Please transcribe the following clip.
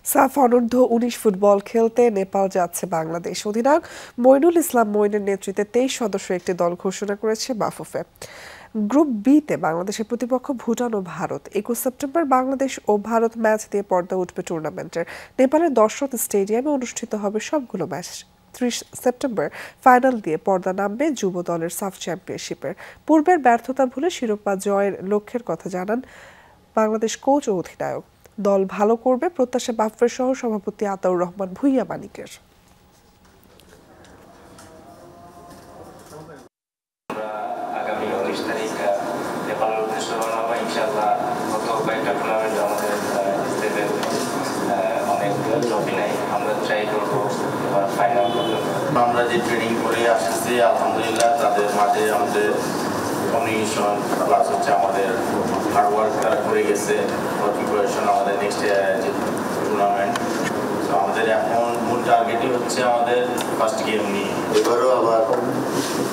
সাফ অনূর্ধ্ব-১৯ ফুটবল খেলতে নেপাল যাচ্ছে বাংলাদেশ। অধিনায়ক মইনুল ইসলাম মইনের নেতৃত্বে ২৩ সদস্যের একটি দল ঘোষণা করেছে বাফুফে। গ্রুপ বি-তে বাংলাদেশের প্রতিপক্ষ ভুটান ও ভারত। ২১ সেপ্টেম্বর বাংলাদেশ ও ভারত ম্যাচ দিয়ে পর্দা উঠবে টুর্নামেন্টের। নেপালের দর্শক স্টেডিয়ামে অনুষ্ঠিত হবে সবগুলো ম্যাচ। ৩০ সেপ্টেম্বর ফাইনাল দিয়ে পর্দা নামবে যুব দলের সাফ চ্যাম্পিয়নশিপের। পূর্বের ব্যর্থতা ভুলে শিরোপা জয়ের লক্ষ্যের কথা জানান বাংলাদেশ কোচ ও অধিনায়ক। দল ভালো করবে প্রত্যাশা বাফুফের সহ সভাপতি আতাউর রহমান ভূঁইয়া মানিকের। আগামী ১৯ তারিখ নেপালের উদ্দেশ্যে রওনা হবো ইনশাআল্লাহ। গত কয়েকটা টুর্নামেন্টে আমাদের স্টেটের অনেক ট্রফি নেই, আমরা ট্রাই করবো এবার ফাইনাল পর্যন্ত। আমরা যে ট্রেনিং করে আসছি আলহামদুলিল্লাহ তাদের মাঝে আমাদের কমিউনিকেশন প্লাস হচ্ছে আমাদের হার্ডওয়ার্ক তারা করে গেছে প্রিপারেশন আমাদের নেক্সট যে টুর্নামেন্ট। তো আমাদের এখন মূল টার্গেটই হচ্ছে আমাদের ফার্স্ট গেম নিয়ে। এবারও আবার